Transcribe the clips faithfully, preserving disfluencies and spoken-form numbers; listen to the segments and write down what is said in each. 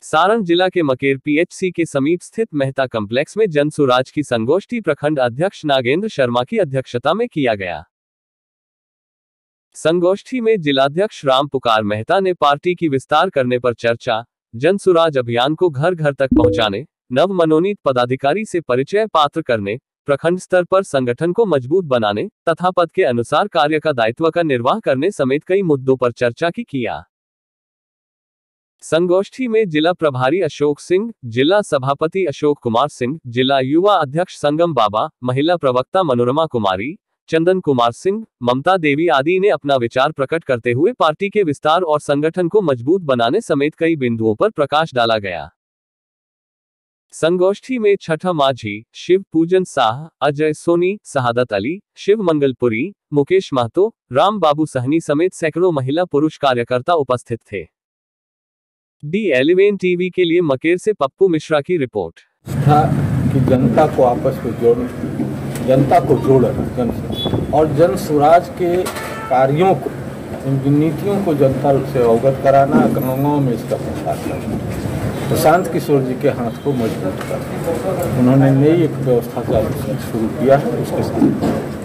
सारण जिला के मकेर पीएचसी के समीप स्थित मेहता कॉम्प्लेक्स में जन सुराज की संगोष्ठी प्रखंड अध्यक्ष नागेंद्र शर्मा की अध्यक्षता में किया गया। संगोष्ठी में जिलाध्यक्ष राम पुकार मेहता ने पार्टी की विस्तार करने पर चर्चा, जन सुराज अभियान को घर घर तक पहुंचाने, नव मनोनीत पदाधिकारी से परिचय पात्र करने, प्रखंड स्तर पर संगठन को मजबूत बनाने तथा पद के अनुसार कार्य का दायित्व का निर्वाह करने समेत कई मुद्दों पर चर्चा की किया। संगोष्ठी में जिला प्रभारी अशोक सिंह, जिला सभापति अशोक कुमार सिंह, जिला युवा अध्यक्ष संगम बाबा, महिला प्रवक्ता मनोरमा कुमारी, चंदन कुमार सिंह, ममता देवी आदि ने अपना विचार प्रकट करते हुए पार्टी के विस्तार और संगठन को मजबूत बनाने समेत कई बिंदुओं पर प्रकाश डाला गया। संगोष्ठी में छठा माझी, शिव पूजन साह, अजय सोनी, शहादत अली, शिव मंगलपुरी, मुकेश महतो, राम बाबू सहनी समेत सैकड़ों महिला पुरुष कार्यकर्ता उपस्थित थे। डी एलेवन टीवी के लिए मकेर से पप्पू मिश्रा की रिपोर्ट। था कि जनता को आपस में जोड़ जनता को जोड़ना जन और जन सुराज के कार्यों को, उनकी नीतियों को जनता से अवगत कराना, गाँव में इसका प्रसार करना, प्रशांत किशोर जी के हाथ को मजबूत करना। उन्होंने नई एक व्यवस्था शुरू किया है। उसके साथ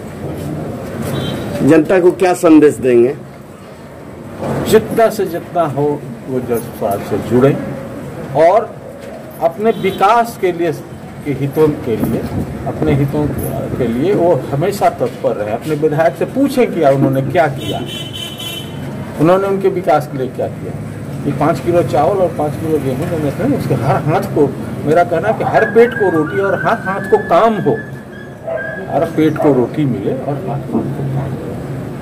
जनता को क्या संदेश देंगे? जितना से जितना हो वो जन सुराज से जुड़े और अपने विकास के लिए के हितों के लिए अपने हितों के लिए वो हमेशा तत्पर रहे। अपने विधायक से पूछें कि उन्होंने क्या किया, उन्होंने उनके विकास के लिए क्या किया। ये पाँच किलो चावल और पाँच किलो गेहूँ देने से उसके हर हाथ को, मेरा कहना है कि हर पेट को रोटी और हाथ हाथ को काम हो, हर पेट को रोटी मिले और हाथ हाथ को काम हो।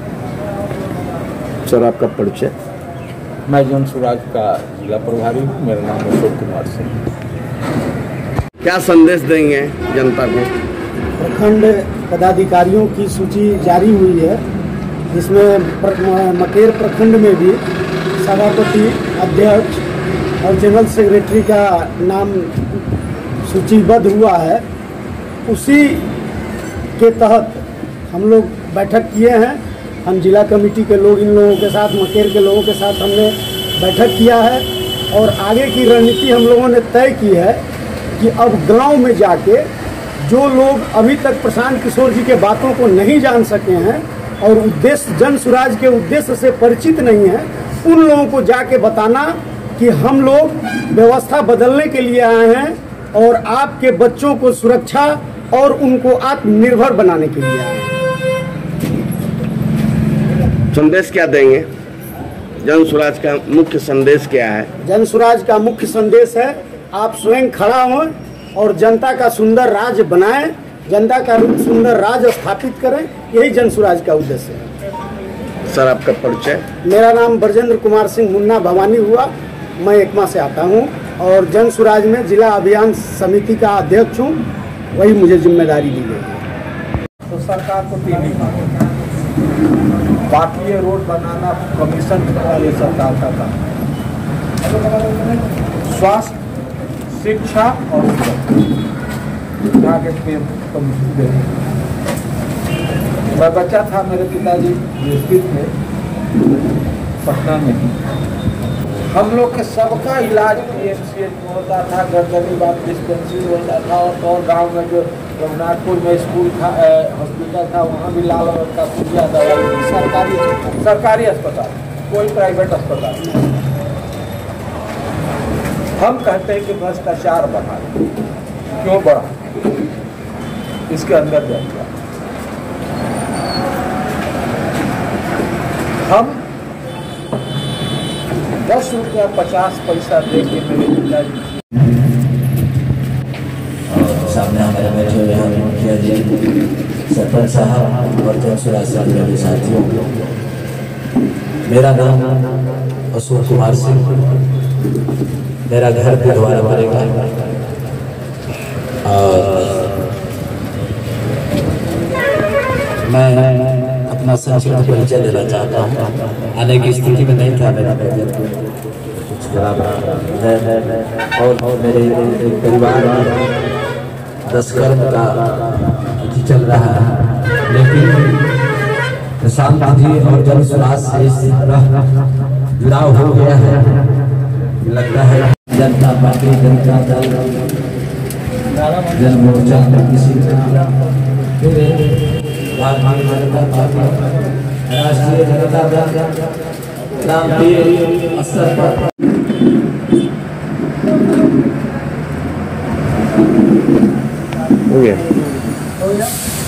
सर, आपका परिचय? मैं जन सुराज का जिला प्रभारी हूँ। मेरा नाम अशोक कुमार सिंह। क्या संदेश देंगे जनता को? प्रखंड पदाधिकारियों की सूची जारी हुई है, जिसमें मकेर प्रखंड में भी सभापति, अध्यक्ष और जनरल सेक्रेटरी का नाम सूचीबद्ध हुआ है। उसी के तहत हम लोग बैठक किए हैं। हम जिला कमेटी के लोग, इन लोगों के साथ, मकेर के लोगों के साथ हमने बैठक किया है और आगे की रणनीति हम लोगों ने तय की है कि अब गांव में जाके जो लोग अभी तक प्रशांत किशोर जी के बातों को नहीं जान सके हैं और उद्देश्य जन सुराज के उद्देश्य से परिचित नहीं है, उन लोगों को जाके बताना कि हम लोग व्यवस्था बदलने के लिए आए हैं और आपके बच्चों को सुरक्षा और उनको आत्मनिर्भर बनाने के लिए आए हैं। संदेश क्या देंगे? जन सुराज का मुख्य संदेश क्या है? जन सुराज का मुख्य संदेश है, आप स्वयं खड़ा हों और जनता का सुंदर राज्य बनाएं, जनता का सुंदर राज्य स्थापित करें। यही जन सुराज का उद्देश्य है। सर, आपका परिचय? मेरा नाम ब्रजेंद्र कुमार सिंह मुन्ना भवानी हुआ। मैं एकमा से आता हूं और जन सुराज में जिला अभियान समिति का अध्यक्ष हूं। वही मुझे जिम्मेदारी दी गई है। तो सरकार को तीन बाकी ये रोड बनाना, कमीशन का, ये सरकार का काम। स्वास्थ्य, शिक्षा और यहाँ के कमीशन दे। मैं बच्चा था, मेरे पिताजी स्थित थे पटना में। हम लोग के सबका इलाज पीएमसीएच में होता था, गर्दनी बात डिस्पेंसरी होता था और गांव में जो रघुनाथपुर में स्कूल था, हॉस्पिटल था, वहाँ भी लाल रंग का पुलिया दवाई, सरकारी सरकारी अस्पताल, कोई प्राइवेट अस्पताल नहीं। हम कहते हैं कि भ्रष्टाचार बढ़ा, क्यों बढ़ा, इसके अंदर जाएगा। हम दस रुपया पचास पैसा दे के मेरे पिताजी सामने हमारे बैठे हुए हैं मुखिया जी, सरपंच साहब और जन सुराज से जुड़े साथियों। मेरा नाम अशोक कुमार सिंह, मेरा घर भी दोबारा पड़ेगा और मैं अपना संक्षिप्त परिचय देना चाहता हूँ। आने की स्थिति में नहीं था मेरा कुछ बराबर है और मेरे एक परिवार में दस कर्म का अति चल रहा है, लेकिन प्रशांत जी और जन सुराज से इस तरह जुड़ाव हो गया है लगता है जनता पार्टी, जनता दल, जन मोर्चा किसी तरह फिर भारतीय जनता पार्टी, राष्ट्रीय जनता दल रामपीर स्तर पर हो गया।